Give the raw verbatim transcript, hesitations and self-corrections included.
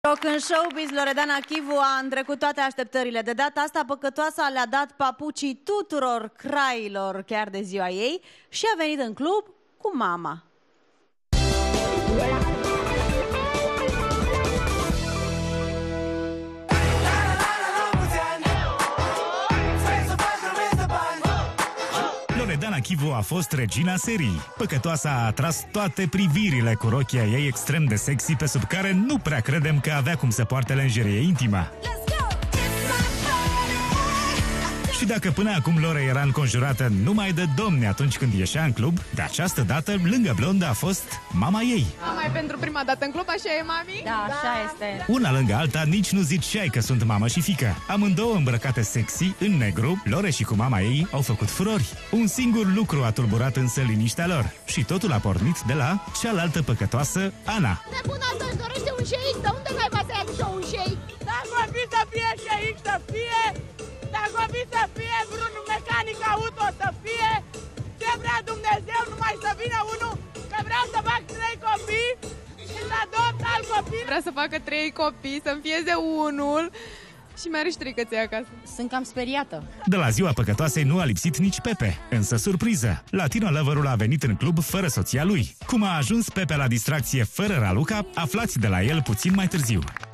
Rock în showbiz, Loredana Chivu a întrecut toate așteptările. De data asta, păcătoasa le-a dat papucii tuturor crailor chiar de ziua ei și a venit în club cu mama. Loredana Chivu a fost regina serii. Păcătoasa a atras toate privirile cu rochia ei extrem de sexy, pe sub care nu prea credem că avea cum să poarte lenjerie intimă. Și dacă până acum Lore era înconjurată numai de domni atunci când ieșea în club, de această dată, lângă blondă, a fost mama ei. Mama e pentru prima dată în club, așa e, mami? Da, așa este. Una lângă alta, nici nu ziceai că sunt mamă și fiică. Amândouă îmbrăcate sexy, în negru, Lore și cu mama ei au făcut furori. Un singur lucru a tulburat însă liniștea lor. Și totul a pornit de la cealaltă păcătoasă, Ana. Nebuna asta își dorește un șeic, de unde mai va să aduce un șeic? Dacă o fi să fie șeic, să fie... Dacă o fi să fie vreun mecanic auto, să fie ce vrea Dumnezeu, numai să vină unul, că vreau să fac trei copii și să adopt alt copil. Vrea să facă trei copii, să-mi fieze unul și mai are și trei căței acasă. Sunt cam speriată. De la ziua păcătoasei nu a lipsit nici Pepe. Însă, surpriză, Latino Lover-ul a venit în club fără soția lui. Cum a ajuns Pepe la distracție fără Raluca, aflați de la el puțin mai târziu.